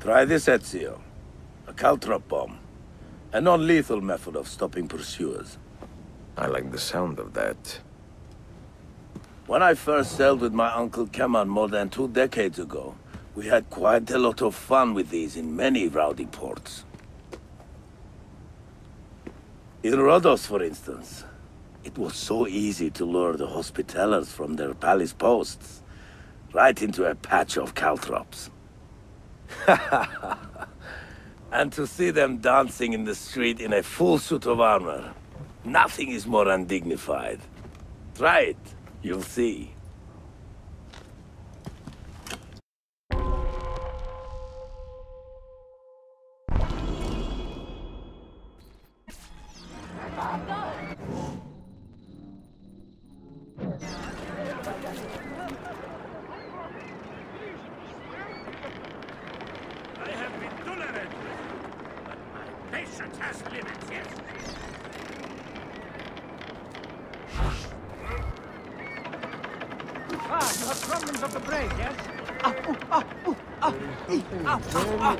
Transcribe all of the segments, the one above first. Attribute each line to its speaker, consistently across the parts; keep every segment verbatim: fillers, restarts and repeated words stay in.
Speaker 1: Try this, Ezio. A Caltrop bomb. A non-lethal method of stopping pursuers.
Speaker 2: I like the sound of that.
Speaker 1: When I first sailed with my Uncle Kemal more than two decades ago, we had quite a lot of fun with these in many rowdy ports. In Rhodos, for instance, it was so easy to lure the Hospitallers from their palace posts right into a patch of caltrops. And to see them dancing in the street in a full suit of armor, nothing is more undignified. Try it, you'll see.
Speaker 3: Patience has limits, yes. Ah, you have problems of the brain, yes? Ah, ooh, ah, ooh, ah, ee, ah, ah,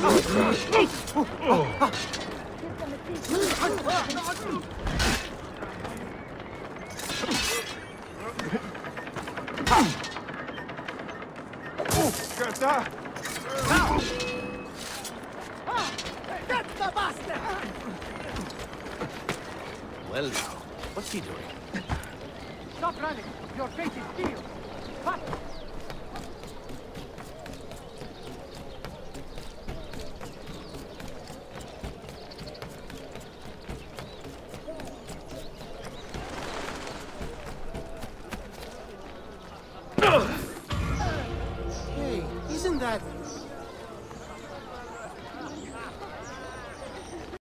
Speaker 4: Well now, what's he doing?
Speaker 3: Stop running! Your fate is sealed! What?
Speaker 4: Hey, isn't that...